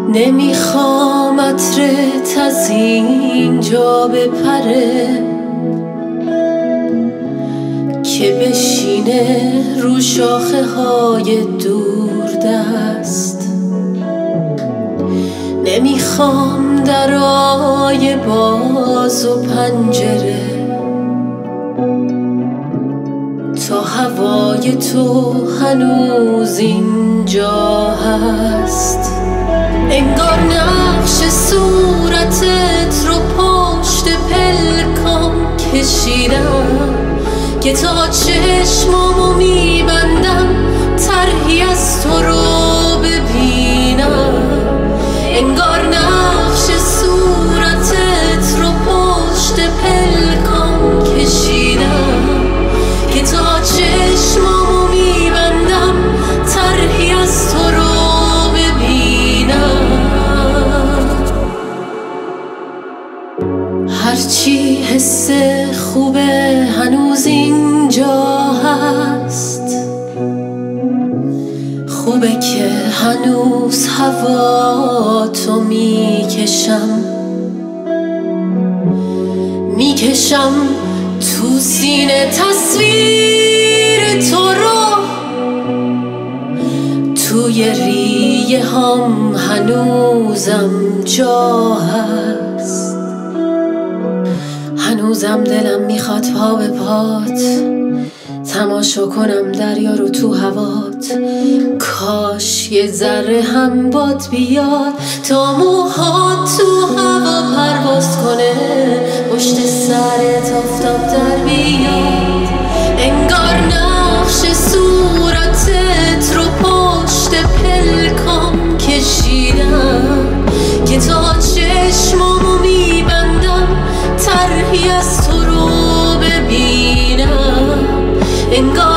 نمیخوام عطرت از اینجا بپره که بشینه رو شاخه های دور دست. نمیخوام درای باز و پنجره تا هوای تو هنوز اینجا هست. انگار نقش صورتت رو پشت پلکام کشیدم که تا چشمامو میبندم طرحی از تو رو ببینم. انگار نقش صورتت رو پشت پلکام کشیدم که تا چشمامو میبندم طرحی از تو رو ببینم. هرچی حس خوبه هنوز اینجا هست، خوبه که هنوز هوا تو میکشم تو سینه تصویر تو رو. توی ریه هم هنوزم جا هست. هنوزم دلم میخواد پا به پات تماشا کنم دریا رو تو هوات. کاش یه ذره هم باد بیاد تا موهات تو هوا پرواز کنه، پشت سرت آفتاب در بیاد. انگار نقش صورتت رو پشت پلکام کشیدم که تا چشمامو میبندم طرحی از تو رو ببینم. انگار